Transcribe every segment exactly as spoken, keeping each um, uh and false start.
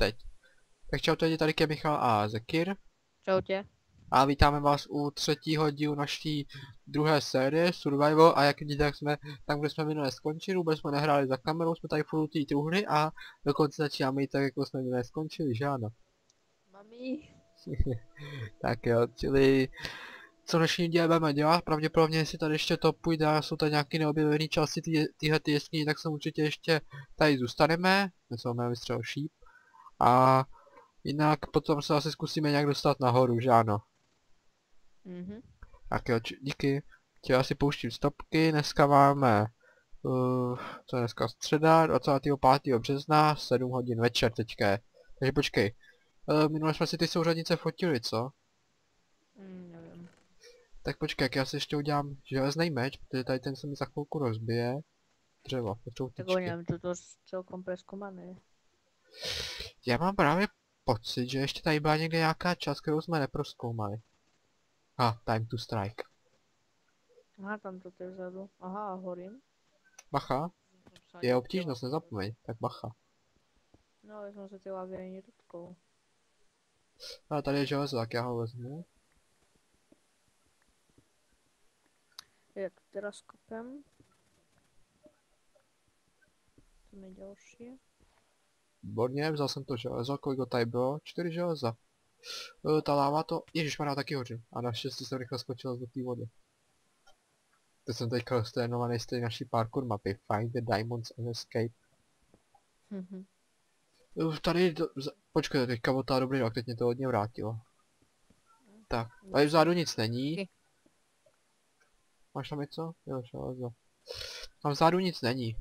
teď. Tak čau, tady tady je Michal a Zekir. Čau tě. A vítáme vás u třetího dílu naší druhé série Survival a jak vidíte, tak jsme tam, kde jsme minule skončili, vůbec jsme nehráli za kamerou, jsme tady furt té truhly a dokonce začínáme jít tak, jako jsme minule skončili, že ano. Mami. Tak jo, čili co dnešní díl budeme dělat, pravděpodobně jestli tady ještě to půjde a jsou tady nějaké neobjevené části tyhle ty jeskyně, tak se určitě ještě tady zůstaneme, něco máme vystřel šíp. A jinak potom se asi zkusíme nějak dostat nahoru, že ano. Mhm. Tak jo, díky. Tě asi pouštím stopky, dneska máme, uh, co je dneska středa, dvacátého pátého března, sedm hodin večer teďka je. Takže počkej, uh, minule jsme si ty souřadnice fotili, co? Mm, nevím. Tak počkej, jak já si ještě udělám železný meč, protože tady ten se mi za chvilku rozbije. Dřevo, potřebuji Tak tyčky. nevím, to to celkom preskoumané. Já mám právě pocit, že ještě tady byla někde nějaká část, kterou jsme neprozkoumali. Ah, time to strike. Aha, tam to je vzadu. Aha, horím. Bacha, je obtížnost, nezapomeň, tak bacha. No, ale jsem se ty lávy ani nedotkol. Ale tady je železo, tak já ho vezmu. Já to teda skopem. Tam je další. Výborně, vzal jsem to železo, kolik ho tady bylo? Čtyři železa. E, ta láva to, ježišmarja, taky hořím. A naštěstí jsem rychle skočil do té vody. To jsem teďka sténovaný z té naší parkour mapy. Find the diamonds and escape. Mhm. E, tady, to, z, počkej, teďka byl ta dobrý rok, teď mě to hodně vrátilo. Tak, tady vzadu nic není. Máš tam něco? Jo, železo. Tam vzadu nic není.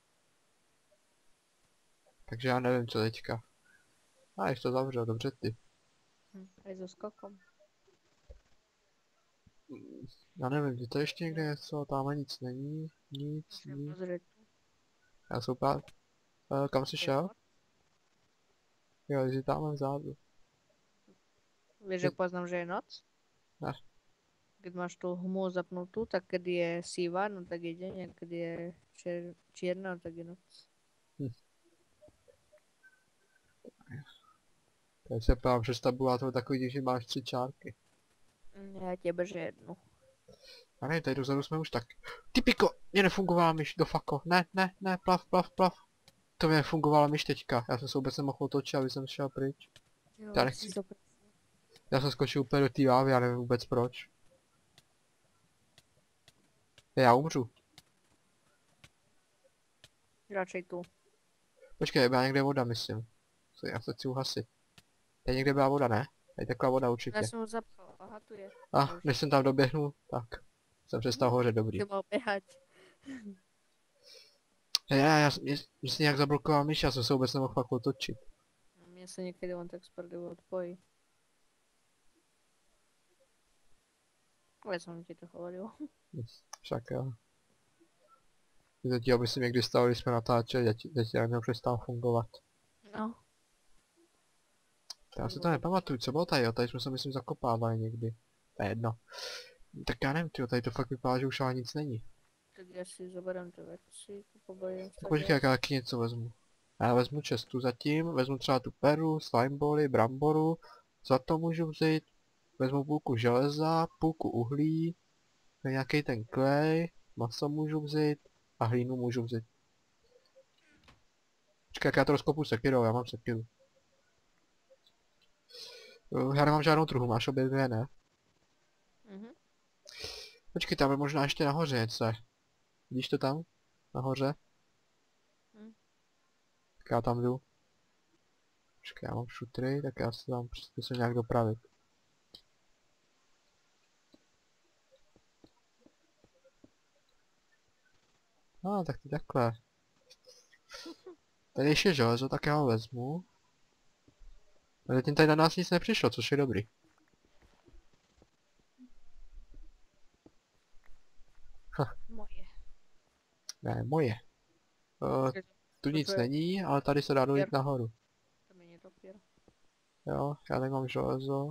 Takže já nevím, co teďka. A ještě to zavřel, dobře ty. Hm, a je so skokom. Já nevím, je to ještě někde něco, tam nic není, nic, nic. Já jsem úplně... Uh, kam jsi šel? Jo, jsi tam vzadu. Víš, jak poznám, že je noc? Ne. Když máš tu hmu zapnutou, tak když je síva, no tak je deň, a když je čer, čierna, no tak je noc. Hm. Teď se pám, že tabulátor takový, že máš tři čárky. Já těbe, že jednu. A ne, tady dozadu jsme už tak. Typiko, mě nefungovala myš, do fako. Ne, ne, ne, plav, plav, plav. To mě nefungovala myš teďka, já jsem se vůbec nemohl otočit, aby jsem šel pryč. Jo, Já nechci. Já jsem skočil úplně do té lávy, já nevím vůbec proč. Já umřu. Radšej tu. Počkej, byla někde voda, myslím. Co, já se chci uhasit. Tady někde byla voda, ne? Tady taková voda určitě. Já jsem ho zapchal, aha, tu je. A, ah, než jsem tam doběhnul, tak jsem přestal hořet, dobrý. Ty mal běhat. Já, já, já, mě, mě se nějak zablokoval myš, já jsem se vůbec nemohl fakt otočit. Mně se někdy on tak z prdelu odpojí. Ale jsem ti to hovoril. Však jo. Teď aby si někdy stalo, když jsme natáčeli, teď, teď já nepřestal fungovat. No. Já si to nepamatuju, co bylo tady, jo, tady jsme se myslím zakopávali někdy. To je jedno. Tak já nevím, tyjo, tady to fakt vypadá, že už ale nic není. Tak já si zaberám ty věci, pobojím se. Počkej, jak já taky něco vezmu. Já vezmu čestu zatím, vezmu třeba tu peru, slimebally, bramboru, za to můžu vzít, vezmu půlku železa, půlku uhlí, nějaký ten klej, maso můžu vzít a hlínu můžu vzít. Počkej, jak já to rozkopu sekirou, já mám sekiru. Já nemám žádnou truhu, máš obě dvě, ne? Mhm. Počkej, tam je možná ještě nahoře něco. Vidíš to tam? Nahoře? Hm. Tak já tam jdu. Počkej, já mám šutry, tak já se tam zkusím nějak dopravit. No, tak ty takhle. Tady ještě železo, tak já ho vezmu. A zatím tady na nás nic nepřišlo, což je dobrý. Ha. Moje. Ne, moje. Uh, tu nic není, ale tady se dá dojít nahoru. Tam je netopír. Jo, já tady mám železo.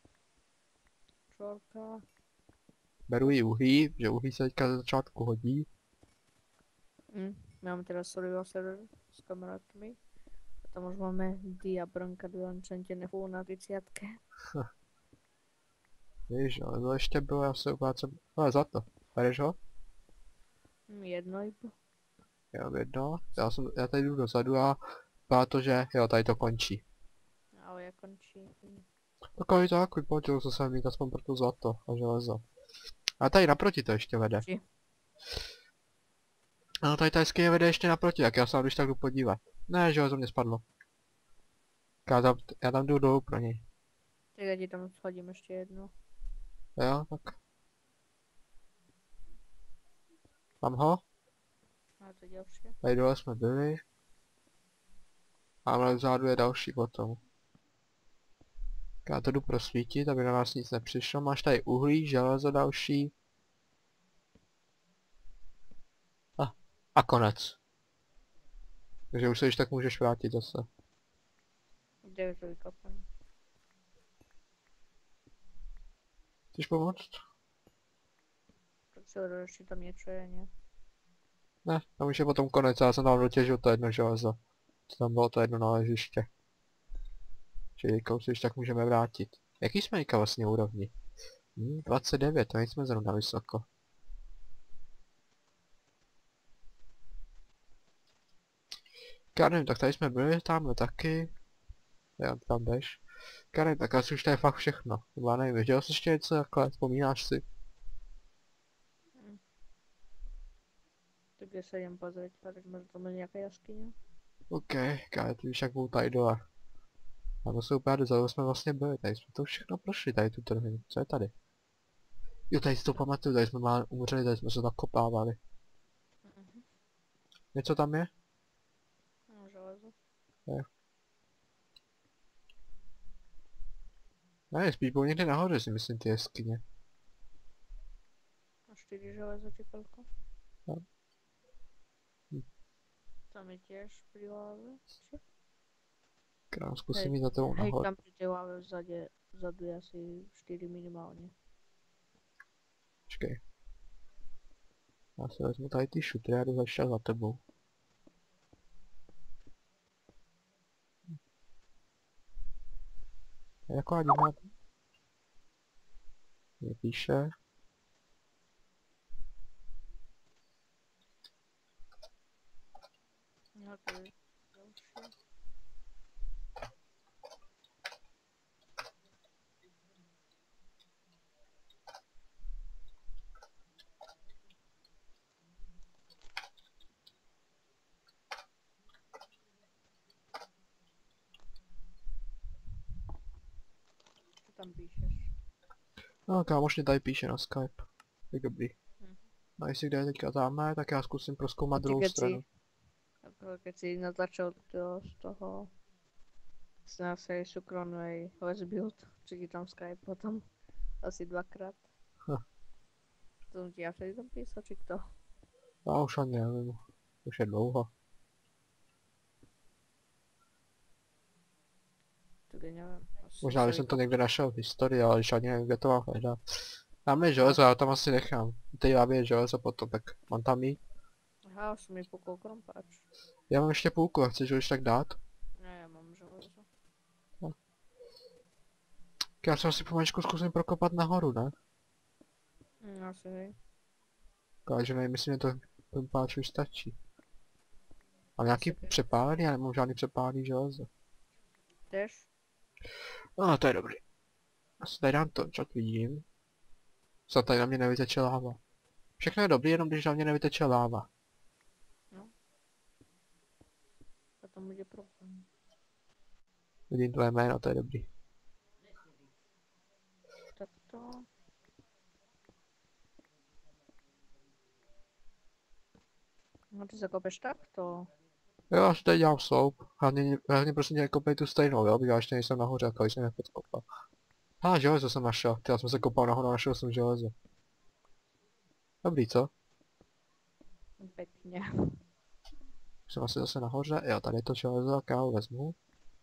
Čorka. Beru i uhlí, že uhlí se teďka ze začátku hodí. Hm. Mám teda survival server s kamarádkami. A Tam už máme diabrnka dvojčentěné fů na třicátce. Víš, ale to ještě bylo, já se uplácem, ale za to. Bereš ho? Jedno jdu. Jo, jedno. Já, jsem, já tady jdu dozadu a vypadá to, že jo, tady to končí. Ale jak končí. Takový to takový pohodil, co jsem mít aspoň pro to zlato a železo. A tady naproti to ještě vede. Či? No tady ta jeskyně vede ještě naproti, jak já se když tak jdu podívat. Ne, železo mě spadlo. Já tam, já tam jdu dolů pro něj. Tak já ti tam shodím ještě jedno. Jo, tak. Mám ho? A to další. Tady dole jsme byli. A vzadu je další potom. Já to jdu prosvítit, aby na nás nic nepřišlo. Máš tady uhlí, železo další. A, a konec. Takže už se již tak můžeš vrátit zase. Kde je to vykopané? Chceš pomoct? Tak se ještě tam něco je, ne? Ne, tam už je potom konec, já jsem tam dotěžil to jedno železo. Co tam bylo to jedno naležiště. Čili se již tak můžeme vrátit. Jaký jsme teďka vlastně úrovni? Hm, dvacet devět, to nejsme zrovna vysoko. Já nevím, tak tady jsme byli, tamhle taky. Já tam jdeš. Já nevím, tak asi už to je fakt všechno. Já nevím, viděl jsi ještě něco takhle, vzpomínáš si? Tak kde se jdem pozrieť, tak možná tam je nějaká jaskyně. OK, kále, ty víš jak budou tady dole. A to se úplně dozadu jsme vlastně byli, tady jsme to všechno prošli, tady tu trhinu. Co je tady? Jo, tady si to pamatuju, tady jsme málo umřeli, tady jsme se nakopávali. Mhm. Něco tam je? No, železo. Je. Ne, spíš byl někde nahoře si myslím ty jeskyně. A čtyři železo či koľko? No. Hm. Tam je tiež pri láve. Či? Krám, zkusím jít za tebou Hej, nahoru. tam pri tej láve vzade, vzadu je asi štyri minimálně. Počkej. Já si vezmu tady ty šutry a jdu začít za tebou. Je taková divná... Mě píše. No to je další. Co tam píšeš? No, kámoš mě tady píše na Skype. Je dobrý. Hm. No jestli kde je teďka tamhle, tak já zkusím prozkoumat druhou Keď stranu. si, ako keď si natáčal to, z toho z našej súkromnej lesbuild, či ti tam Skype potom asi dvakrát. Hm. To som ti ja vtedy tam písal, či kto? Já už ani nevím. Už je dlouho. Tak ja neviem. Asi Možná sa bych jsem to vykop- někde našel v historii, ale když ani nevím, kde to mám hledat. Tam je železo, já tam asi nechám. Ty já je železo potom, tak mám tam jít. Aha, už som mi pukol krompáč. Já mám ještě půlku, a chceš ho už tak dát? Ne, ja mám železo. Já se asi pomaličku zkusím prokopat nahoru, ne? Hm, asi hej. Takže nevím, myslím, že to pumpáč už stačí. Mám nějaký Asi tak. přepálený, já nemám žádný přepálený železo. Tež? No, to je dobrý. Asi tady dám to, čo vidím. Co tady na mě nevyteče láva. Všechno je dobrý, jenom když na mě nevyteče láva. Potom bude problém. Vidím tvoje jméno, to je dobrý. Tak to... No ty zakopeš takto. Jo, já si tady dělám sloup. Hlavně, hlavně prostě nekopej tu stejnou, jo, já ještě nejsem nahoře, jako jsem nepodkopal. A železo jsem našel, ty já jsem se kopal nahoru a našel jsem železo. Dobrý, co? Pekne. Jsem asi zase nahoře, jo, tady je to železo, tak já ho vezmu.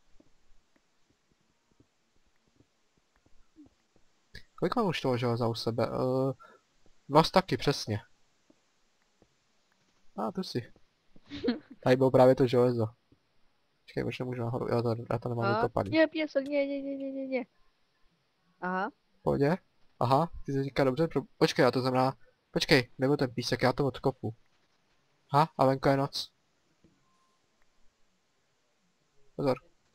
Kolik mám už toho železa u sebe? Uh, dva staky, přesně. A, tu si. Tady bylo právě to železo. Počkej, už nemůžu nahoru, jo, to, já to nemám A, vykopaný. nie, piesok, nie, nie, nie, nie, nie, nie. Aha, Pohodě? Aha, ty se říká dobře, pro... počkej, já to znamená, počkej, nebo ten písek, já to odkopu. Aha, a venku je noc. Pozor.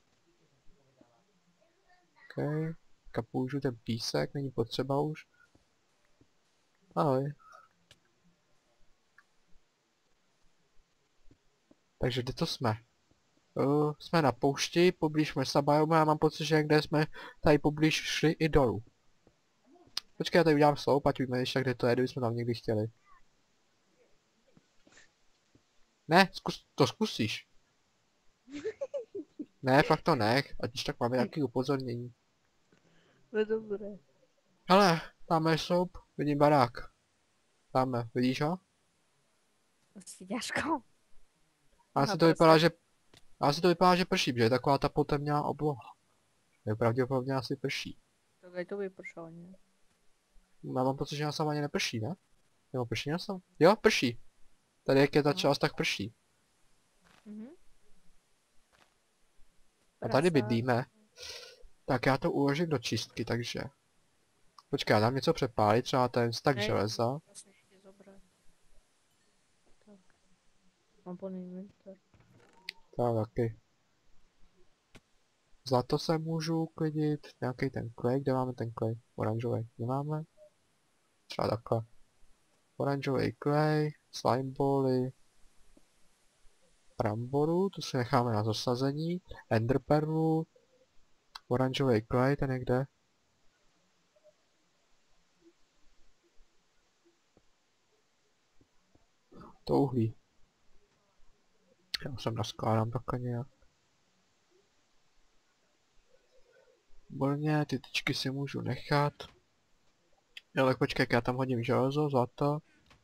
OK, tak použiju ten písek, není potřeba už. Ahoj. Takže kde to jsme? Uh, jsme na poušti, poblíž Mesa Biome a mám pocit, že někde jsme tady poblíž šli i dolů. Počkej, já tady udělám sloup, ať víme ještě, kde to je, kdybychom tam někdy chtěli. Ne, zkus, to zkusíš. Ne, fakt to nech, ať když tak máme nějaký upozornění. no dobré. Hele, tam je sloup, vidím barák. Tamhle, vidíš ho? Asi ťažko. A Aha, asi to vypadá, že... Asi to vypadá, že prší, protože je taková ta potemná obloha. Je pravděpodobně asi prší. Tak aj to vypršalo, nie? Já mám pocit, že nás tam ani neprší, ne? Nebo prší nás tam? Jo, prší. Tady jak je ta Aha. část, tak prší. Mhm. A tady Prasa. bydlíme. Tak já to uložím do čistky, takže... Počkej, já dám něco přepálit, třeba ten stak Hej, železa. Vlastne ešte zobrať. Tak. Mám plný inventář. Tak, taky. Zlato se můžu uklidit, nějaký ten klej, kde máme ten klej? Oranžový, nemáme? Třeba takhle. Oranžový klej, slime bally, bramboru, to si necháme na zasazení, enderperlu, oranžový klej, ten je kde? To uhlí. Já jsem naskládám takhle nějak. Volně, ty tyčky si můžu nechat. Jo, tak počkej, já tam hodím železo, zlato.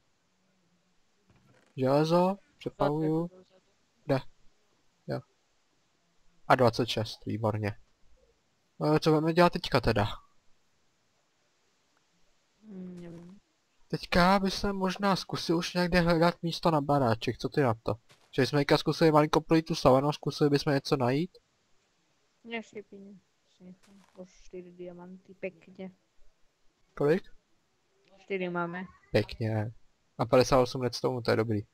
Železo, přepaluju. Kde? Jo. A dvacet šest, výborně. E, co budeme dělat teďka teda? Mm, nevím. Teďka by se možná zkusil už někde hledat místo na baráček, co ty na to? Že jsme teďka zkusili malinko projít tu savanu, zkusili bychom něco najít? Neštěpí, si nechám. Už čtyři diamanty, pekně. Kolik? čtyři máme. Pěkně. A padesát osm redstone, to je dobrý.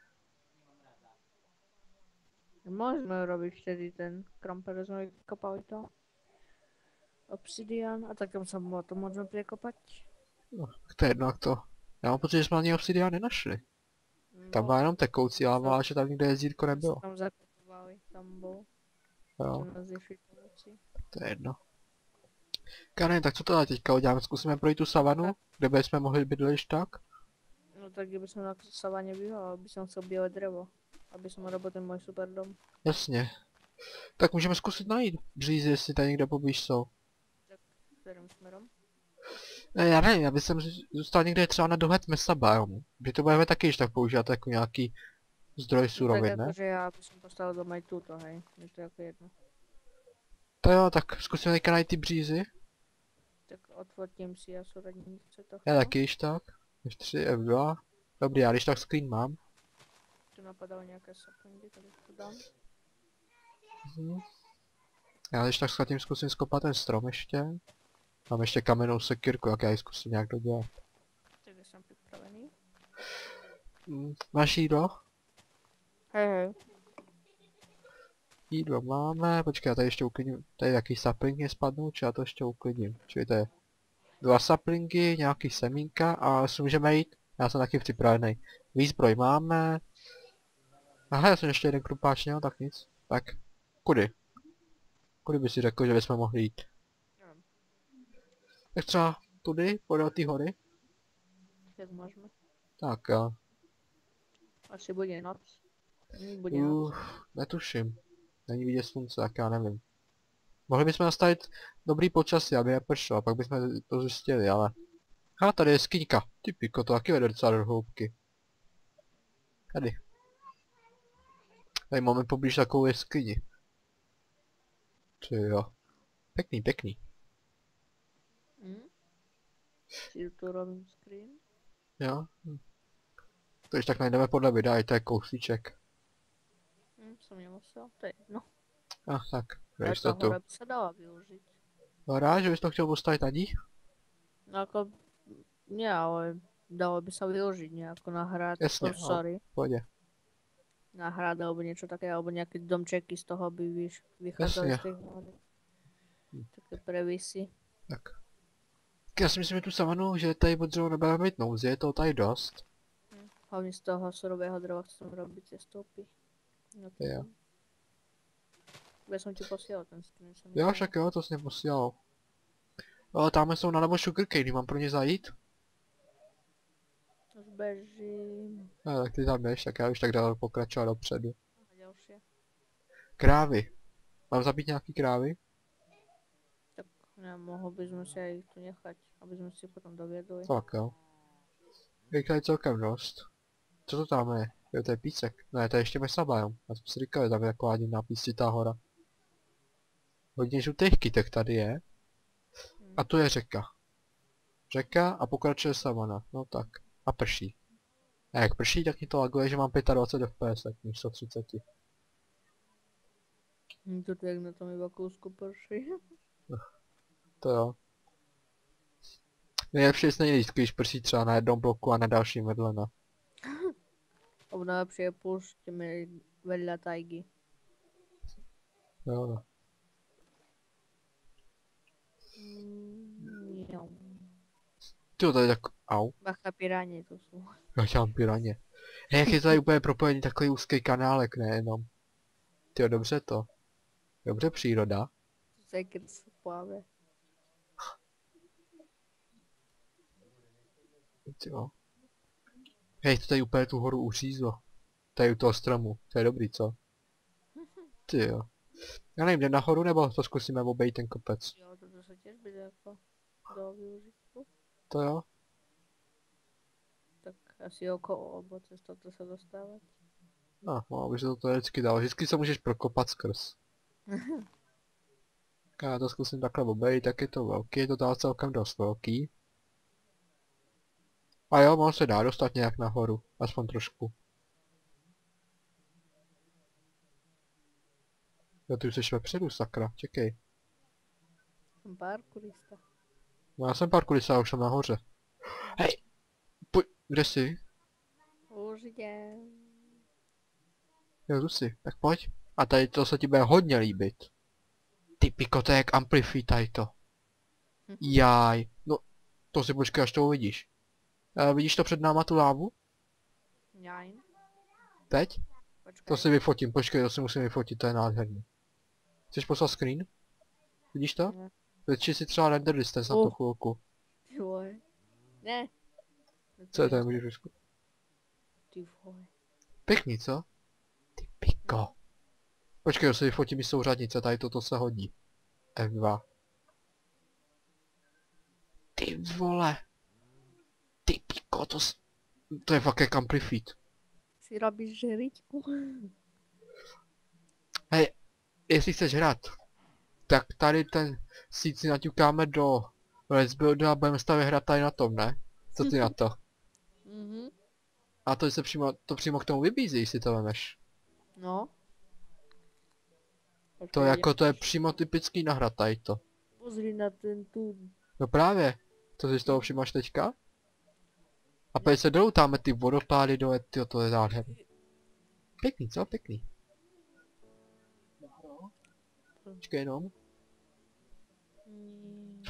Môžeme urobiť vtedy ten kramper, sme vykopali to. Obsidian a takom sa to môžeme prekopať. No, tak to je jedno jak to. Já mám pocit, že jsme ani obsidian nenašli. Tam byla jenom tekoucí láva, a že tam nikde jezdítko nebylo. Tam zakopovali, tam bol. Jo, To nás išli pomoci. to je jedno. Karen, tak co to teďka uděláme? Zkusíme projít tu savanu, kde bychom mohli bydlet již tak? No tak kdyby som na savane býval, aby som chcel biele drevo. Aby som robil ten môj super dom. Jasně. Tak můžeme zkusit najít břízy, jestli tady někde poblíž jsou. Ktorým smerom? Ne, já nevím, já bych sem zůstal někde třeba na dohled Mesa Biomu. Že to budeme taky již tak používat jako nějaký zdroj surovin, tak ne? akože ja by som postavil dom aj túto, hej. Je to jako jedno. To jo, tak zkusíme teďka najít ty břízy. Tak odfotím si a súradnice tohto. Já taky již tak. F tři, F dva. Dobrý, já když tak screen mám. Tu napadaly nějaké saplingy, tak to dám. Mhm. Já když tak schatím zkusím skopat ten strom ještě. Mám ještě kamennou sekírku, jak já ji zkusím nějak dodělat. Takže jsem připravený. Mm, máš jídlo? Hej, hej. Jídlo máme, počkej, já tady ještě uklidím, tady jaký saplingy spadnou, či já to ještě uklidím. Čili to je dva saplingy, nějaký semínka a si můžeme jít, já jsem taky připravený. Výzbroj máme. Aha, já jsem ještě jeden krupáč měl, tak nic. Tak, kudy? Kudy by si řekl, že bychom mohli jít? Nevím. Tak třeba tudy, podél té hory? Jak můžeme? Tak jo. Asi bude noc. Hm, Bude noc. Uh, netuším. Není vidět slunce, tak já nevím. Mohli bychom nastavit dobrý počasí, aby nepršelo, pak bychom to zjistili, ale... A tady je skýňka. Ty piko, to taky vede docela do hloubky. Tady. Tady máme poblíž takovou jeskyni. Ty jo. Pěkný, pěkný. Hm? Si tu robím screen. Jo. Hm. To když tak najdeme podle videa, i to je kousíček. Hm, jsem nemusel, to je jedno. Ach tak, pro Ale ta jistotu. hora by se dala využít. Rád, že bys to chtěl postavit na ní? No ako, nie, ale dalo by sa využiť nejako na hrad, Jasne, oh, sorry, v pohodě. na hrad alebo niečo také, alebo nejaké domčeky z toho by vyš, vychádzali Jasne. z tej hory. Také previsy. Tak. Já si myslím, že tu savanu, že tady pod dřevo nebudeme mít nouzi, je to tady dost. Hm. Hlavne z toho surového dreva chcem robiť cestopy. No to Jo. ja som ti posielal ten screen. Som Jo, však jo, to jsi mě posílal. Ale tamhle jsou nalevo sugarcane, mám pro ně zajít? Už bežím. No, tak ty tam jdeš, tak já už tak dál pokračovat dopředu. A ďalšie. Krávy. Mám zabít nějaký krávy? Tak ne, mohol by sme si aj tu nechať, aby sme si potom doviedli. Tak jo. Je tady celkem dost. Co to tam je? Jo, to je písek. Ne, to je ještě mesabiom. Já jsem si říkal, že tam je taková divná píscitá hora. Hodně žlutých kytek tady je. A tu je řeka. Řeka a pokračuje savana. No tak. A prší. A jak prší, tak mi to laguje, že mám dvacet pět F P S než sto třicet. Hm, Toto jak na tom iba kúsku prší. To jo. Nejlepší je nejlíst, když prší třeba na jednom bloku a na dalším vedle, no. Alebo najlepšie je púšťme veľa tajgy. Jo, no. Mm, jo. Ty tady tak... Au. Bacha piráně to sú. Já dělám piraně. Hej, jak je tady úplně propojený takový úzký kanálek, nejenom. Tyjo, dobře to. Dobře příroda. Sekret sa pláve. Jo. Hej, to tady úplně tu horu uřízlo. Tady u toho stromu. To je dobrý, co? Ty jo. Já nevím, jde nahoru, nebo to zkusíme obejít ten kopec? Jo, toto sa tiež bude ako do využitku. To jo. Tak asi okolo, alebo cez toto sa dostávať. No, no, aby se to tady vždycky dalo. Vždycky se můžeš prokopat skrz. Já to zkusím takhle obejít, tak je to velký, je to dál celkem dost velký. A jo, on se dá dostat nějak nahoru, aspoň trošku. Jo, ty už jsi vepředu, sakra, čekej. Som parkourista. No já jsem parkourista, já už jsem nahoře. Hej! Pojď, kde jsi? Už idem. Jo, tu jsi, tak pojď. A tady to se ti bude hodně líbit. Ty piko, to je jak amplify tady to. Jaj, no, to si počkej, až to uvidíš. E, vidíš to před náma tu lávu? Nein. Teď? Počkaj. To si vyfotím, počkej, to si musím vyfotit, to je nádherný. Chceš poslat screen? Vidíš to? Ne. Vytči si třeba render distance na Uh. tu chvilku. Ty vole. Ne. Co je to, můžeš vyzkoušet? Ty vole. Pěkný, co? Ty piko. Počkej, to si vyfotím i souřadnice, tady toto se hodí. F dva. Ty vole. Ty piko, to s... To je fakt jak amplifit. Si robíš žeričku? Hej, jestli chceš hrát, tak tady ten síť si naťukáme do Let's Buildu a budeme stavit hrát tady na tom, ne? Co ty na to? Mhm. A to se přímo, to přímo k tomu vybízí, jestli to vemeš. No. To Počkej, jako, to je přímo typický na hra tady to. Pozri na ten tu. No právě, to si z toho všimáš teďka? A pojď se dolů, táme ty vodopády dole, tyjo, to je nádherný. Pěkný, co? Pěkný. Počkej jenom. Mm,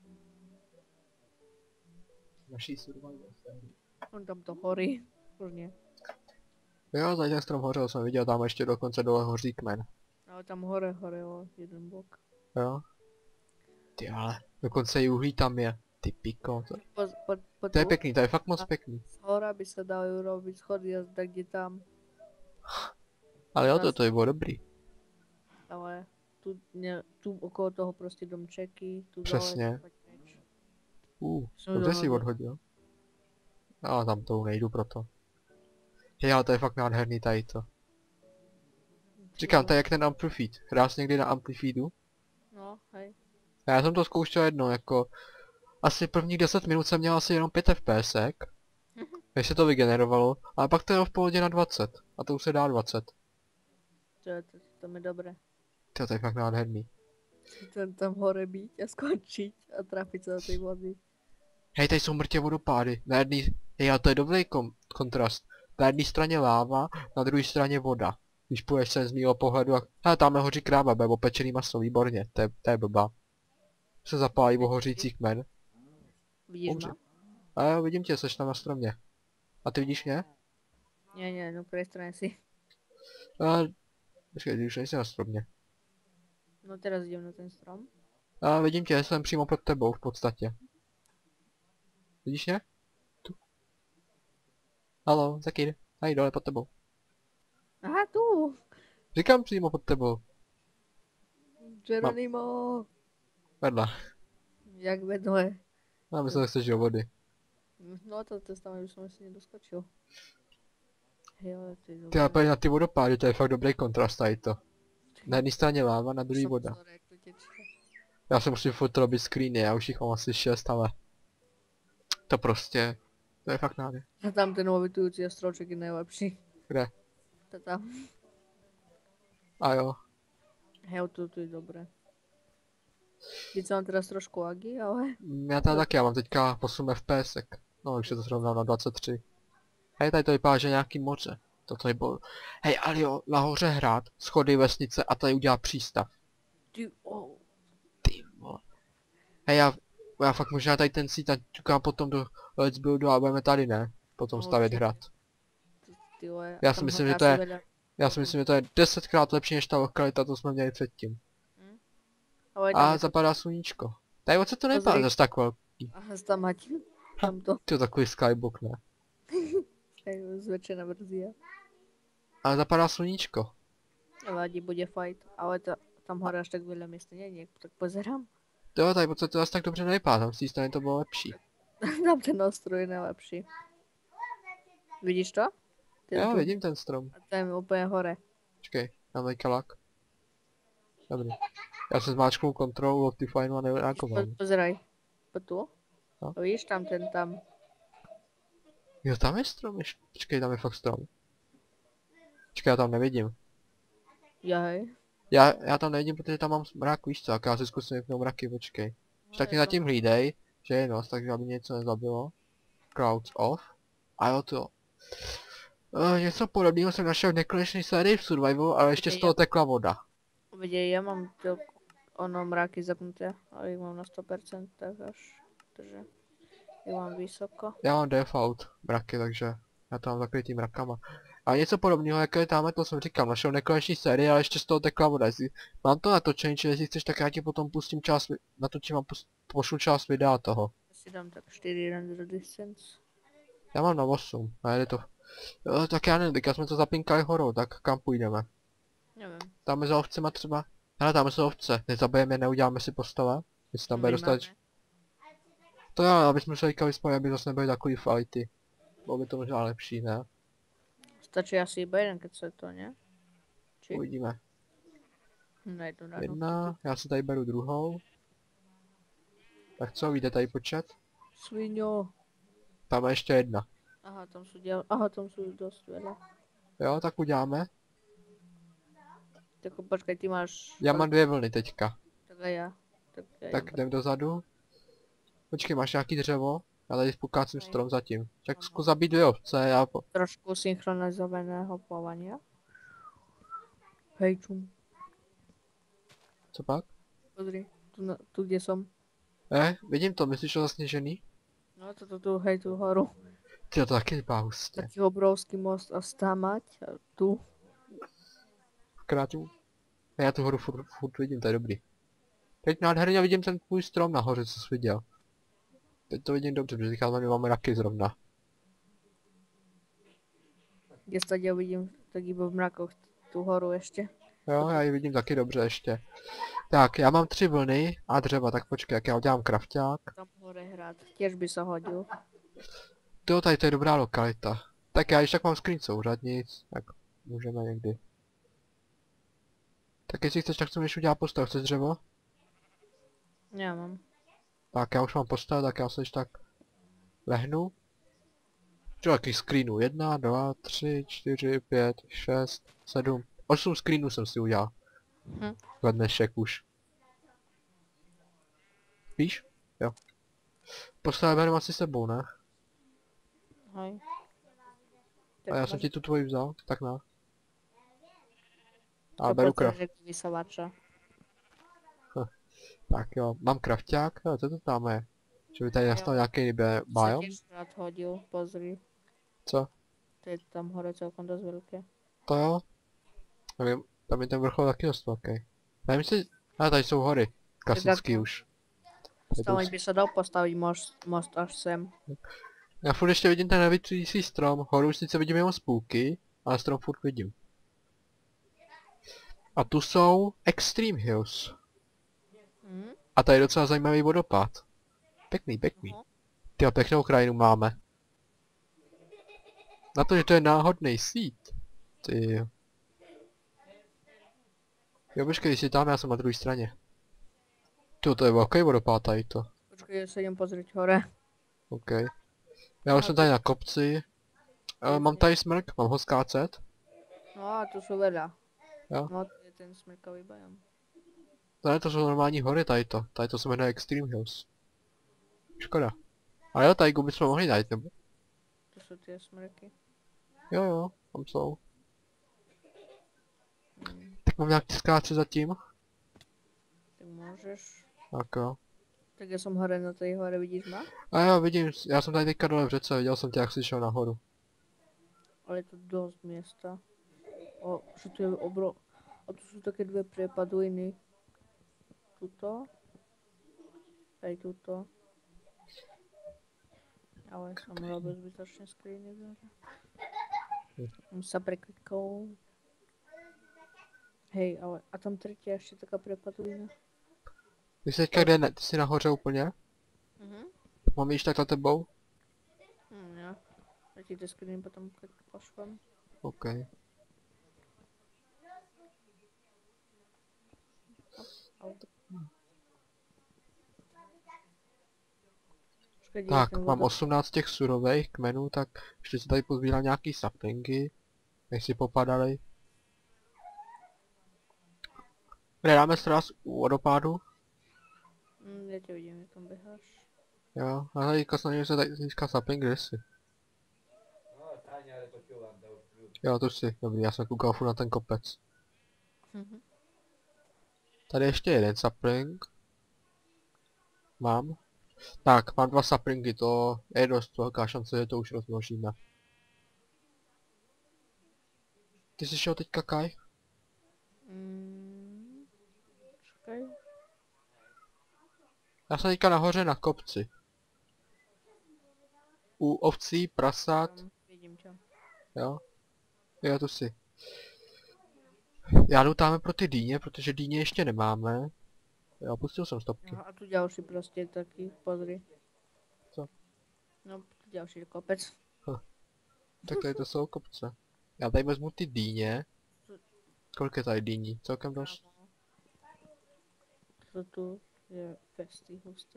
Naší survival sérii. On tam to horí. Už nie. Jo, za ten strom hořel, jsem viděl, tam ještě dokonce dole hoří kmen. Ale tam hore horelo jeden blok. Jo. Ty ale, dokonce i uhlí tam je. Ty piko, to, Po, po, po to je tu- pěkný, to je fakt moc pěkný. Z hora by sa dali urobiť schody a tak kde tam. Ale jo, to, to je bylo dobrý. Ale tu, ne, tu okolo toho prostě domčeky, tu Přesně. dole. tak nič. Uh, Jsem dobře si dole. odhodil. A tam to nejdu proto. Hej, ale to je fakt nádherný tady to. Říkám, to je jak ten Amplifeed. Hrál jsi někdy na Amplifeedu? No, hej. Já jsem to zkoušel jednou, jako... Asi prvních deset minut jsem měl asi jenom pět F P S ek. Než se to vygenerovalo, ale pak to je v pohodě na dvacet. A to už se dá dvacet. To je to, to mi dobré. To je fakt nádherný. Ten tam hore být a skončit a trafit se do té vody. Hej, tady jsou mrtě vodopády. Na jedný, hej, ale to je dobrý kom kontrast. Na jedné straně láva, na druhé straně voda. Když půjdeš sem z mýho pohledu a... Hele, tamhle hoří kráva, nebo pečený maso, výborně, to je, to je blbá. Se zapálí o hořící kmen. Vidíš Umře. mě? A jo, vidím tě, seš tam na stromě. A ty vidíš mě? Ne, ne, na které straně si. A... Počkej, ty už nejsi na stromě. No teraz jdem na ten strom. A vidím tě, jsem přímo pod tebou v podstatě. Vidíš mě? Tu. Halo, Zakir. Hej, dole pod tebou. Aha, tu! Říkám přímo pod tebou. Geronimo! Vedle. Jak vedle? Já myslím, že chceš do vody. No to, to tam už jsem asi nedoskočil. Hej, ale ty Ty dobré. ale pojď na ty vodopády, to je fakt dobrý kontrast tady to. Na jedné straně láva, na druhé Jsem voda. pozor, jak to teče. Já jsem musím furt robit screeny, já už jich mám asi šest, ale... To prostě... To je fakt nádher. A tam ten levitující ostrovček je nejlepší. Kde? To tam. A jo. Hej, to, to je dobré. Teď mám teraz trošku lagy, ale... Mm, Já tady taky, já mám teďka osm F P S. No, už se to srovnal na dvacet tři. Hej, tady to vypadá, že nějaký moře. Toto je bol... Hej, ale jo, nahoře hrad, schody vesnice a tady udělá přístav. Ty, oh. Ty vole. Hej, já, já fakt možná tady ten sít a ťukám potom do Let's Buildu a budeme tady, ne? Potom No, stavět určitě. hrad. Ty, ty vole, Já a si tam myslím, hore že to asi je- vedle- Já si myslím, že to je desetkrát lepší než ta lokalita, to jsme měli předtím. Ale tam A je to... zapadá sluníčko. Tady oce to nevypadá Pozri. zase tak velký. Aha, tam mať. Tam to. Ty takový skybook, ne? Zväčšená verzia. Ale zapadá sluníčko. Nevadí, bude fight. Ale to, tam hore až tak veľa miesta nie je, tak pozerám. Jo, tady oce to zase tak dobře nevypadá, tam z té strany to bylo lepší. Tam ten ostrov je nejlepší. Vidíš to? Ten Jo, tu. vidím ten strom. A ten je úplně hore. Počkej, mám tady kalak. Dobrý. Já jsem zmáčknul kontrolu Optifine a nereagoval. Po, pozeraj. Po tu? No. A vidíš tam ten tam. Jo, tam je strom ještě. Počkej, tam je fakt strom. Počkej, já tam nevidím. Jaj. Já, já tam nevidím, protože tam mám mrak, víš co, tak já si zkusím vypnout mraky, počkej. No, Tak je mě to- zatím hlídej, že je noc, takže aby něco nezabilo. Clouds off. A jo to. Uh, něco podobného jsem našel v nekonečné sérii v Survivalu, ale ještě z Počkej, toho já- tekla voda. Videj, ja mám to ono mraky zapnuté, ale ich mám na sto percent, tak až. Takže ich mám vysoko. Já mám default mraky, takže já to mám zakrytý mrakama. A něco podobného, jako je tamhle, to jsem říkal, našel nekonečný série, ale ještě z toho tekla voda. Jestli, mám to natočený, či jestli chceš, tak já ti potom pustím část, vi- natočím a pust, pošlu část videa toho. Si dám tak čtyři render distance. Já mám na osm, a jde to. Jo, tak já nevím, teďka jsme to zapinkali horou, tak kam půjdeme? Nevím. Tam je za ovcema třeba. Hele, tam jsou ovce, nezabijeme, neuděláme si postava. Jestli tam bude dostateč. To jo, abychom se teďka vyspali, aby zase nebyly takový fighty. Bylo by to možná lepší, ne? Stačí asi iba jeden, keď sa to, ne? Či? Uvidíme. Najdu na Jedna, já si tady beru druhou. Tak co, vyjde tady počet? Sviňo. Tam je ještě jedna. Aha, tam sú ďal... Aha, tam sú dosť veľa. Jo, tak uděláme. Tak počkaj, ty máš... Já mám dvě vlny teďka. Tak aj ja. Tak ja Tak idem. jdem dozadu. Počkej, máš nějaký dřevo? Já tady spukácím Ne. strom zatím. Tak Mám. zkus zabít dvě ovce, já po... Trošku synchronizovaného plovania. Hej, čum. Co pak? Pozri, tu, na, tu kde som. Eh, vidím to, myslíš to zasněžený? No toto tu, hej, tu horu. Ty to taky vypadá hustě. Taký obrovský most a stámať. A tu. Krátím. Já tu horu furt, furt vidím, to je dobrý. Teď nádherně vidím ten tvůj strom nahoře, co jsi viděl. Teď to vidím dobře, protože říkal, že máme raky zrovna. Kde stade vidím, tak iba v mrakoch tú horu ešte. Jo, já ji vidím taky dobře ještě. Tak, já mám tři vlny a dřeva, tak počkej, jak já udělám krafťák. Tam hore hrad. Tiež by sa hodil. Jo, tady to je dobrá lokalita. Tak já když tak mám screen souřadnic, tak můžeme někdy. Tak jestli chceš, tak co než udělat postav, chceš dřevo? Nemám. Tak já už mám postav, tak já se když tak lehnu. Čo takých screenů? Jedna, dva, tři, čtyři, pět, šest, sedm, osm screenů jsem si udělal. Hm. Za dnešek už. Víš? Jo. Postavíme jenom asi sebou, ne? Hej. A já jsem ti tu tvoji vzal, tak na. A beru kraft. Vysavača. Tak jo, mám krafťák, no, co to tam je? Že by tady nastal nějaký nebe biom? Jsem hodil, pozri. Co? To je tam hore celkom dost velké. To jo? Nevím, tam je ten vrchol taky dost velký. Nevím si, a tady jsou hory. Klasicky už. Stále by se dal postavit most, most až sem. Já furt ještě vidím ten nevytřící strom, horu už sice vidím jenom spůlky, ale strom furt vidím. A tu jsou Extreme Hills. Hmm? A tady je docela zajímavý vodopád. Pěkný, pěkný. Tyjo, pěknou krajinu máme. Na to, že to je náhodný sít. Ty jo. Jo, počkej, když jsi tam, já jsem na druhé straně. Tyjo, to je velký vodopád tady to. Počkej, já se jdem pozrieť hore. OK. Já už jsem tady na kopci. E, mám tady smrk, mám ho skácet. No a tu jsou vedľa. Jo. No to je ten smrkový biom. Ne, to jsou normální hory tady to. Tady to se jmenuje Extreme Hills. Škoda. Ale jo, tady bychom mohli najít, nebo? To jsou ty smrky. Jo, jo, tam jsou. Hmm. Tak mám nějaký skáče zatím? Tak můžeš. Tak jo. Tak já jsem hore na té hore, vidíš ma? A jo, vidím, já jsem tady teďka dole v řece, viděl jsem tě, jak jsi šel nahoru. Ale je to dost města. O, že to je obro... A tu jsou také dvě prepadliny. Tuto. Tady tuto. Ale jsem robil zbytočně screeny. Mám sa preklikol. Hej, ale a tam třetí ještě taká prepadlina. Ty jsi teďka kde, ne? Ty jsi nahoře úplně? Mhm. Mám již tak za tebou? Hm, jo. Já ti ty screeny potom pošlem. OK. Tak, mám osmnáct těch surových kmenů, tak ještě si tady pozbíral nějaký saplingy. Než si popadaly. Kde dáme sraz u vodopádu? Mm, já tě vidím, jak tam běháš. Jo, a teďka snažím se tady získat sapling, kde jsi? Jo, tu jsi, dobrý, já jsem koukal furt na ten kopec. Mhm. Tady ještě jeden sapling. Mám. Tak, mám dva saplingy, to je dost velká šance, že to už rozmnožíme. Ty jsi šel teďka Kaj? Mm, čekaj. Já jsem teďka nahoře na kopci. U ovcí, prasat. Tam, vidím tě. Jo. Jo, tu si. Já jdu tam pro ty dýně, protože dýně ještě nemáme. Jo, pustil jsem stopky. No, a tu další prostě taky, pozri. Co? No, tu další kopec. Tak tady to jsou kopce. Já tady vezmu ty dýně. Kolik je tady dýní? Celkem dost. To tu je festý husté.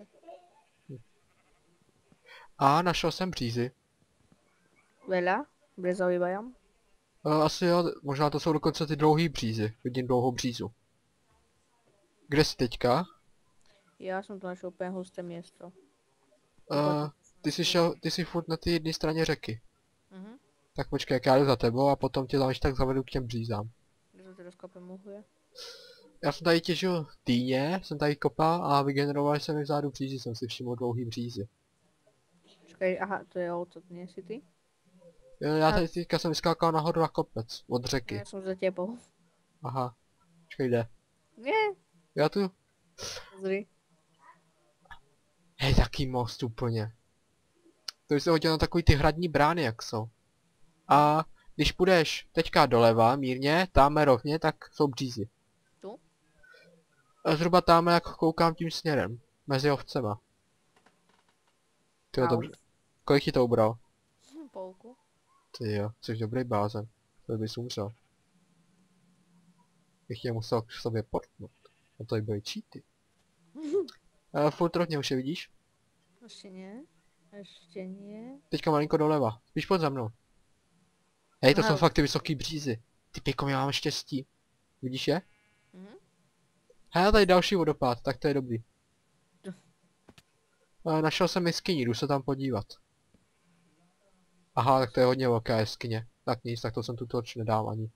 A našel jsem břízy. Veľa? Brezový biom? Uh, asi jo, možná to jsou dokonce ty dlouhý břízy. Vidím dlouhou břízu. Kde jsi teďka? Já jsem to našel úplně husté město. Uh, ty jsi šel, ty jsi furt na té jedné straně řeky. Mhm. Tak počkej, jak já jdu za tebou a potom tě tam ještě tak zavedu k těm břízám. Kde to teda skopem muhuje? Já jsem tady těžil dýně, jsem tady kopal a vygeneroval jsem mi vzadu břízy, jsem si všiml dlouhý břízy. Čekaj, aha, to je auto, nie si ty? Jo, já tady teďka jsem vyskákal nahoru na kopec, od řeky. Já jsem za tebou. Aha. Počkej, jde. Ne, Já tu. pozri. Hej, taký most úplně. To by se hodil na takový ty hradní brány, jak jsou. A když půjdeš teďka doleva, mírně, táme rovně, tak jsou břízy. Tu? A zhruba táme, jak koukám tím směrem. Mezi ovcema. Ty jo, Au. dobře. Kolik ti to ubral? Hm, Polku. Ty jo, jsi dobrý bázen. To bys umřel. Bych tě musel k sobě portnout. A to by byly cheaty. A furt rovně už je vidíš? Ještě ne. Ještě ne. Teďka malinko doleva. Spíš pod za mnou. Hej, to Aha. jsou fakt ty vysoký břízy. Ty pěko, já mám štěstí. Vidíš je? Mhm. Hele, tady další vodopád, tak to je dobrý. E, našel jsem jeskyni, jdu se tam podívat. Aha, tak to je hodně velká jeskyně. Tak nic, tak to jsem tu torč nedal ani.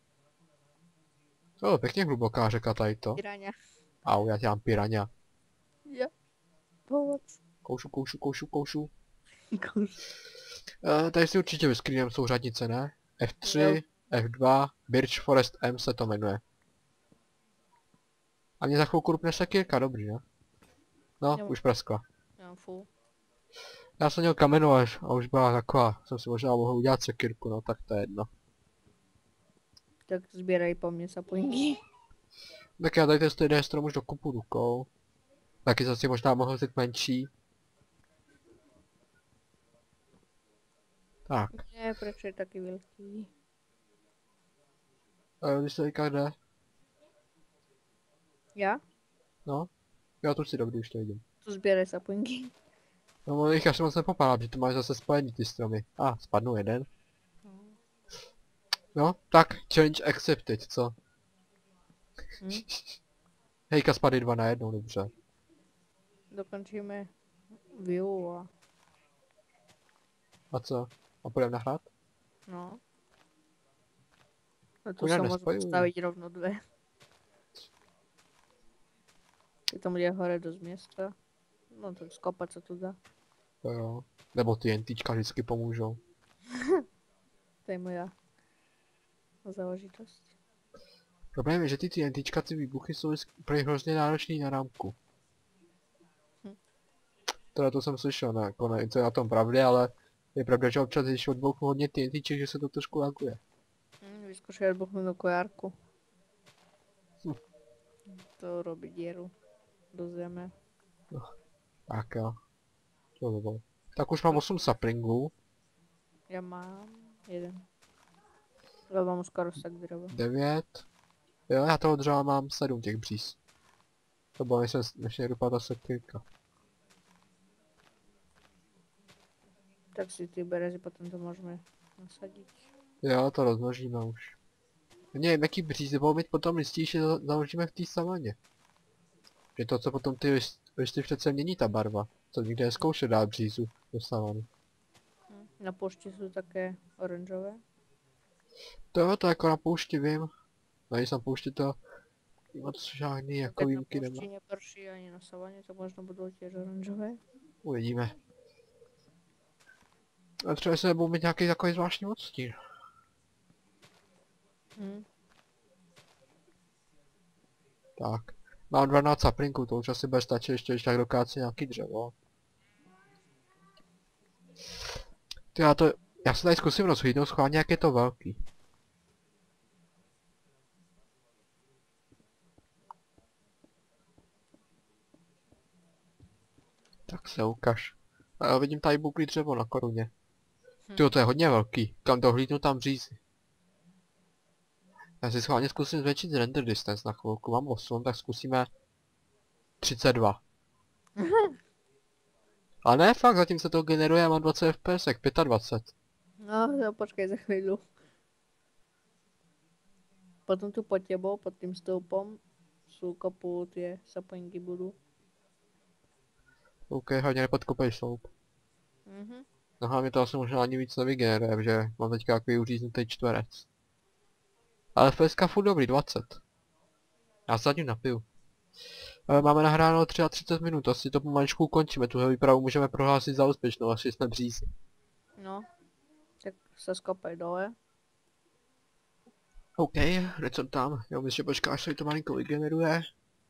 To pěkně hluboká řeka tady to. Piraňa. Au, já dělám piraňa. Jo. Pomoc. Koušu, koušu, koušu, koušu. Kouš. E, tady si určitě vyskrýnem souřadnice, ne? F tři, Jo. F dva, Birch Forest M se to jmenuje. A mě za chvilku rupne sekírka, dobrý, ne? No, Jo. už praskla. Já mám full. Já jsem měl kamenu až a už byla taková, jsem si možná mohl udělat sekírku, no tak to je jedno. Tak sbírají po mně saplinky. Tak já tady ten stejný strom už dokupu rukou. Taky jsem si možná mohl vzít menší. Tak, Ne, proč je taky velký? a když se teďka jde, Já? no. Já tu si dobrý, už to vidím. Tu sbírají saplinky. No, jich až moc nepopálám, že to máš zase spojený ty stromy. A, ah, spadnu jeden. No, tak, challenge accepted, co? Hm? Hejka, spadly dva na jednou, dobře. Dokončíme view a A co? A půjdeme nahrát? no. A tu Půjdeme se můžu nespojuj. postavit rovno dvě. Je tam jde hore do města. No tak skopat se tu dá. To jo. Nebo ty NTčka vždycky pomůžou. To je moja záležitost. Problém je, že ty TNTčka, ty výbuchy jsou úplně hrozně náročný na rámku. Hm. Teda to jsem slyšel, ne, jako nevím, co je na tom pravdy, ale je pravda, že občas, když odbouchnu hodně TNTček, že se to trošku laguje. Hm, vyzkoušej odbuchnout kojárku. Hm. To robí díru do zeme. Tak jo. To by bylo. Tak už mám osm saplingů, Já mám jeden. Já mám skoro tak dřeva. devět. Jo, já toho dřeva mám sedm těch bříz. To bylo, než jsem než mě dopadla sekírka. Tak si ty berezy potom to můžeme nasadit. Jo, to rozmnožíme už. Nevím, jaký břízy budou mít potom listíši, za založíme v té savaně. Že to, co potom ty list, listy přece mění ta barva. To nikde neskouše dát břízu do savany. Hm. Na poště jsou také oranžové. To jo, to jako na poušti vím. No když na poušti to moc žádný jako Tak výjimky na nemá. poště neprší ani na savaně, to možná budou těž oranžové. Uvidíme. A třeba se nebudou mít nějaký takový zvláštní odstín. Hm. Tak. Mám dvanáct saplinků, to už asi bude stačit ještě, když tak dokáci nějaký dřevo. Ty já to, já se tady zkusím rozhlídnout schválně, jak je to velký. Tak se ukaž. A já vidím tady buklý dřevo na koruně. Hm. Tyjo, to je hodně velký. Kam dohlídnu, tam břízy. Já si schválně zkusím zvětšit render distance na chvilku. Mám osm, tak zkusíme třicet dva. A ne, fakt, zatím se to generuje, já mám dvacet F P S, dvacet pět. No, jo, počkej za chvíli. Potom tu pod tebou, pod tím stoupom, jsou kopu ty saplinky budou. OK, hodně nepodkopej sloup. Mhm. No hlavně to asi možná ani víc nevygeneruje, protože mám teďka takový uříznutý čtverec. Ale F P S furt dobrý, dvacet. Já se zatím napiju. E, máme nahráno třicet tři minut, asi to pomaličku ukončíme, tuhle výpravu můžeme prohlásit za úspěšnou, až jsme břízy. No, tak se skopej dole. OK, hned jsem tam, jo, myslím, že počká, až se to malinko vygeneruje.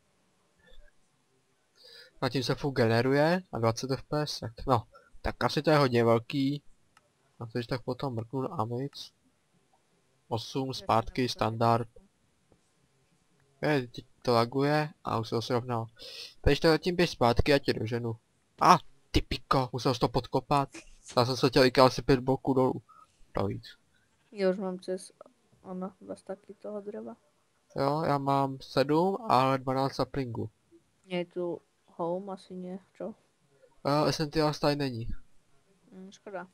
Zatím se furt generuje a dvacet F P S. No, tak asi to je hodně velký. A to tak potom mrknu na Amic. osm, zpátky, standard. Je, teď to laguje a už se to srovnal. Takže to zatím běž zpátky a tě doženu. A, ah, ty piko, musel jsi to podkopat. Já jsem se chtěl i asi pět bloků dolů. Dojít. Já už mám přes ono, dva staky toho dřeva. Jo, já mám sedm, ale dvanáct saplingů. Je tu home asi ne, čo? Uh, Essential tady není. Hm, škoda.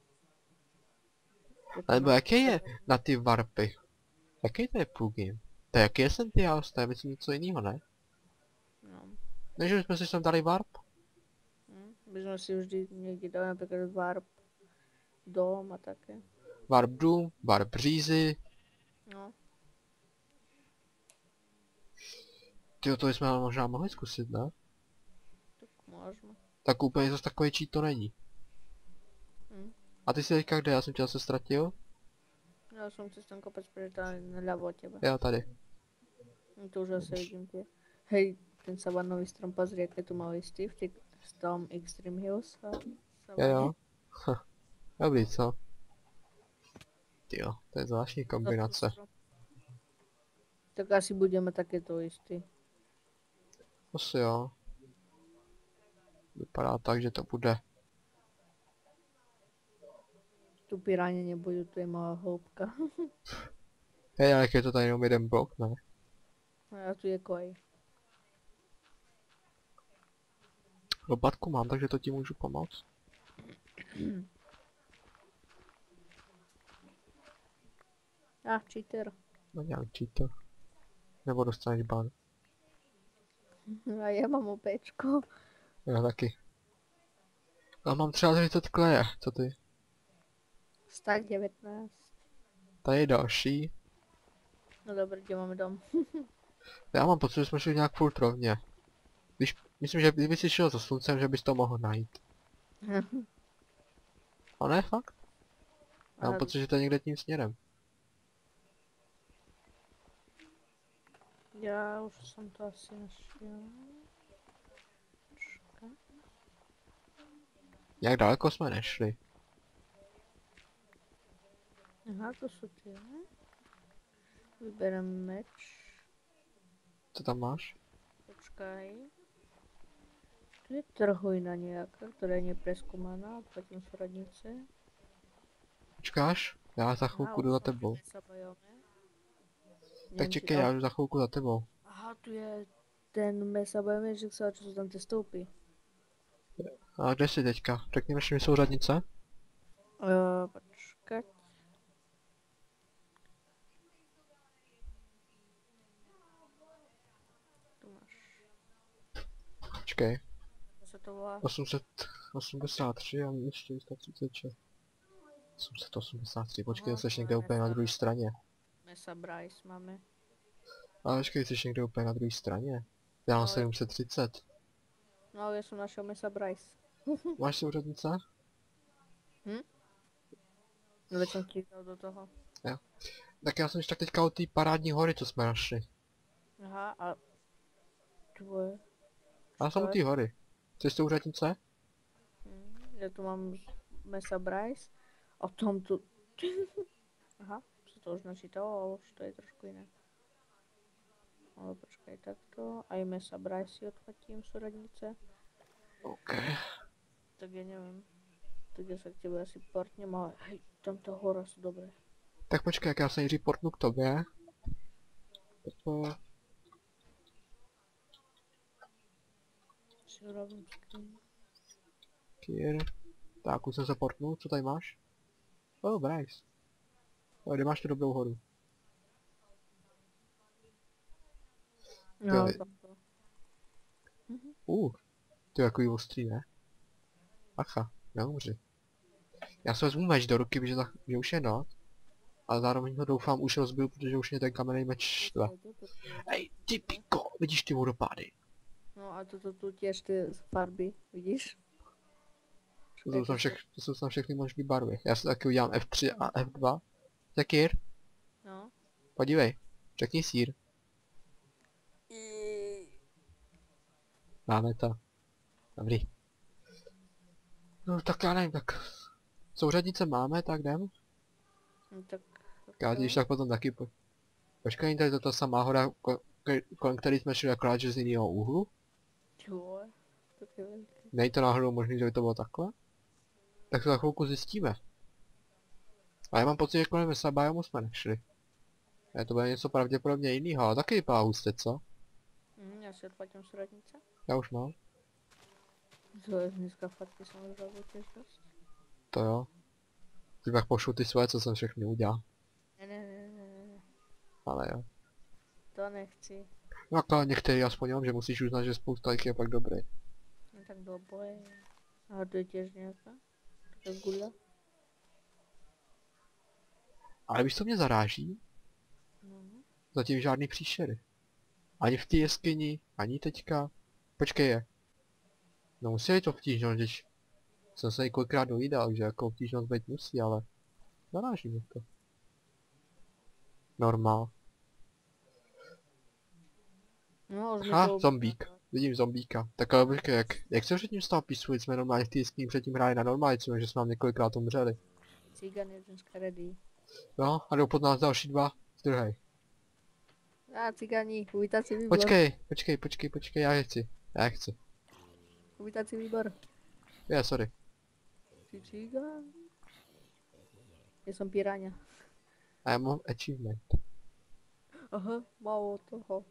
Nebo jaký je na ty warpy? Jaký to je plugin? To je jaký je Sentiaos? To je myslím něco jiného, ne? No. Než jsme si tam dali warp? Hm? My jsme si vždy někdy dali například warp dom a také. Warp dům, warp řízy. No. Tyjo, to jsme možná mohli zkusit, ne? Tak možno. Tak úplně zase takový cheat to není. Hm? A ty jsi teďka kde? Já jsem tě zase ztratil? Já jsem si ten kopec přetáhl naľavo od tebe. Jo, tady. No to už zase vidím tě. Hej, ten savanový strom, pozri, jaké tu má listy v těch tom Extreme Hills a Jo, savaně. jo. Ha. Dobrý, co? Tyjo, to je zvláštní kombinace. Tak asi budeme takéto listy. Asi jo. Vypadá tak, že to bude. Tu piráně nebudu, tu je malá hloubka. Hej, ale jak je to tady jenom jeden blok, ne? A tu je koj. Lopatku mám, takže to ti můžu pomoct. Ah, cheater. No nějak cheater. Nebo dostaneš ban. A já mám opečko. Já taky. A mám třeba třicet kleje, co ty? sto devätnásť. Tady je další. No dobré, kde máme dom? Já mám pocit, že jsme šli nějak furt rovně. Když, myslím, že kdyby si šel za sluncem, že bys to mohl najít. A ne, fakt? Já mám A pocit, že to je někde tím směrem. já už jsem to asi našel. Počkej. Jak daleko jsme nešli. Aha, to jsou ty. Vyberem meč. Co tam máš? Počkaj. Tu je trhojna nějaká, která je nepreskúmaná, platím radnice. Počkáš? Já za chvilku jdu za tebou. Tak čekej, já jdu za chvilku za tebou. Aha, tu je ten mesa bojeme, že se čo jsou tam ty stoupy. A kde jsi teďka? Řekni mi, že mi jsou radnice? Uh, počkať. Tu máš. Počkej. Co se to volá? osm set osmdesát tři a minus čtyři sta třicet šest. osm set osmdesát tři, počkej, Aha, jsi to někde je úplně na mesa- druhé straně. Mesa Bryce máme. Ale počkej, jsi někde úplně na druhé straně. Já mám Ale- sedm set třicet. No, já jsem našel mesa Bryce. Máš souřadnice? No, teď jsem ti dal do toho. Tak já jsem ještě tak teďka od té parádní hory, co jsme našli. Aha, a tvoje. Já jsem u té hory. Ty jsi souřadnice? Hm, já tu mám mesa Bryce. A tom tu... Aha, se to už načítalo, ale už to je trošku jiné. Ale počkej, takto. A i mesa Bryce si odchatím, súradnice. OK. Tak ja neviem. Tak ja sa k tebe asi portnem, ale hej, tamto hora sú dobré. Tak počkej, jak já se nejdřív portnu k tobě. To... Si urobím screen. Kier. Tak, už jsem se portnul, co tady máš? Oh, Bryce. Oh, kde máš tu dobrou horu? No, Jo. tamto. Uh, ty je takový ostrý, ne? Bacha, neumři. Já se vezmu meč do ruky, že, za, že už je noc. Ale zároveň ho doufám už rozbil, protože už mě ten kamenný meč štve. Hej, ty piko, vidíš ty vodopády? No a toto tu tiež ty farby, vidíš? To jsou tam, všech, to jsou tam všechny možné barvy. Já si taky udělám F tři a F dva. Zakýr, No. podívej, řekni sír. Máme to. Dobrý. No tak já nevím, tak souřadnice máme, tak jdem. No tak... Já když tak potom taky po... Počkej, tady to ta samá hora, ko- ke- kolem který jsme šli akorát, že z jiného úhlu. Jo, tak je velký. Není to náhodou možný, že by to bylo takhle? Tak to za chvilku zjistíme. A já mám pocit, že kolem Sabiomu jsme nešli. Je to bude něco pravděpodobně jiného, ale taky vypadá hustě, co? Hm, já si odplatím súradnice. Já už mám. To je dneska fatky jsem odrobil tiež dosť. To jo. Ty pak pošlu ty svoje, co jsem všechny udělal. Ne, ne, ne, ne, ne. Ale jo. To nechci. No ale některý aspoň jo, že musíš uznat, že spousta jich je pak dobrý. No tak do boje. A to je těž nějaká? Taká gula? Ale víš, co mě zaráží? No. Zatím žádný příšery. Ani v té jeskyni, ani teďka. Počkej je. No musí být obtížnost, když jsem se několikrát dovídal, že jako obtížnost být musí, ale zaráží mě to. Normál. No, už mi Ha, to... zombík. Vidím zombíka. Tak ale počkej, jak, jak se předtím z toho písuli, jsme normálně v té jeskyni předtím hráli na normálně, že jsme nám několikrát umřeli. Cigan je dneska ready. No, a jdou pod nás další dva. Zdrhej. A cigáni, uvítací výbor. Počkej, počkej, počkej, počkej, já je chci. Já je chci. Uvítací výbor. Je, sorry. Ty cigán. Ja som piráňa. A já mám achievement. Aha, málo toho.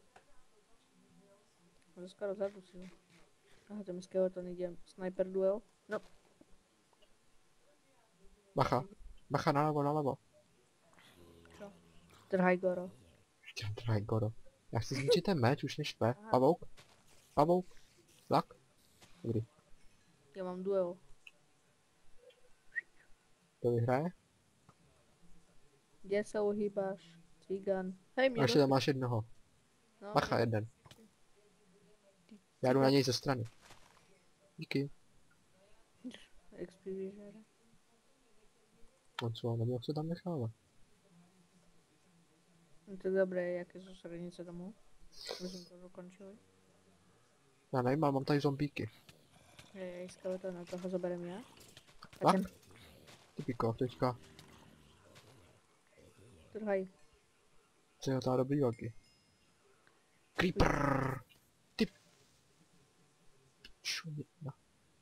Že skoro zadusil. Aha, ten skeleton ide. Sniper duel. No. Bacha. Bacha nalevo, nalevo. Čo? Trhaj goro. Ještě trhaj goro. Já chci zničit ten meč, už neštve. Pavouk? Pavouk? Vlak? Dobrý. Ja mám duel. To vyhraje? Kde sa uhýbáš? Cigán. Hej, A mě ještě tam máš jednoho. No, Bacha, jeden. Já jdu na něj ze strany. Díky. X P vyžere. No co, neměl se tam nechávat. No to dobré, jaké sú srednice domů? My sme to dokončili. Já nevím, ale mám tady zombíky. Hej, skeleton, toho zoberiem ja. Tak? Takém, Typiko, teďka. trhaj. Co je ta dobrý velký. Creeper! Ty... Čuměna.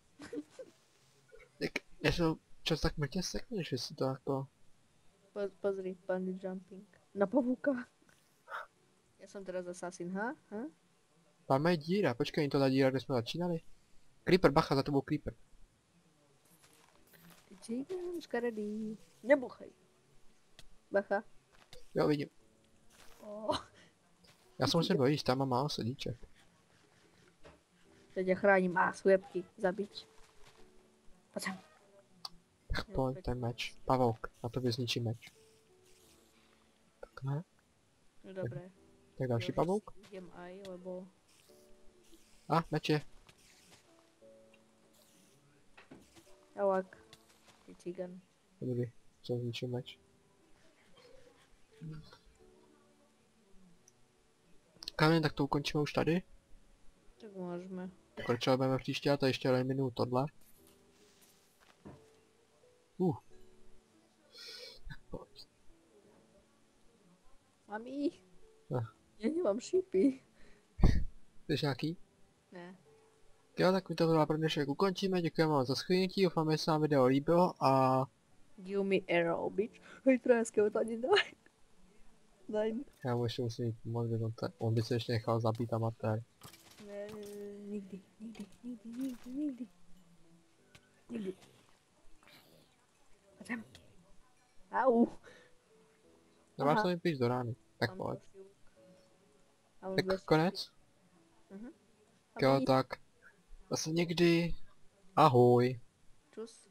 Tak, já jsem čas tak mrtě sekneš, že si to jako... Po, pozri, bungee jumping. Na pavúka. Ja som teraz assassin, ha? Ha? Tam je díra, počkej, to ta díra, kde jsme začínali. Creeper, bacha, za tebou creeper. Ty cigán, škaredý. Nebuchaj. Bacha. Jo, vidím. Oh. Já se musím dojít, tam mám málo sedíček. Ja ťa chránim. Á, sujebky. Zabiť. Poď sem. Tak pojď, ten meč. Pavouk, na tobě zničí meč. Tak ne? No dobré. Tak další Ja už pavouk. Idem aj, lebo... A, meč je. Javak. Ty cigán. Dobrý, jsem zničil meč. Kamil, tak to ukončíme už tady. Tak môžeme. Pokračovat budeme příště a to ještě eliminuju tohle. Uh. Tak pojď. Mami. Ah. Ja nemám šípy. Chceš nějaký? Ne. Jo, tak my to pro dnešek ukončíme, děkujeme vám za shlédnutí, doufám, že se vám video líbilo a... Give me arrow, bitch. Hej, trojáského tady daj. Daj. Já mu ještě musím jít pomoct, on, te... on by se ještě nechal zabít amatér. Ne, nikdy, nikdy, nikdy, nikdy, nikdy. Nikdy. Pojď sem. Au. Nemáš Aha. to mi píš do rány, tak Mám pojď. další luk. A mám Tak dvě konec? Mhm. Jo, Mami. tak. Zase někdy. Ahoj. Čus.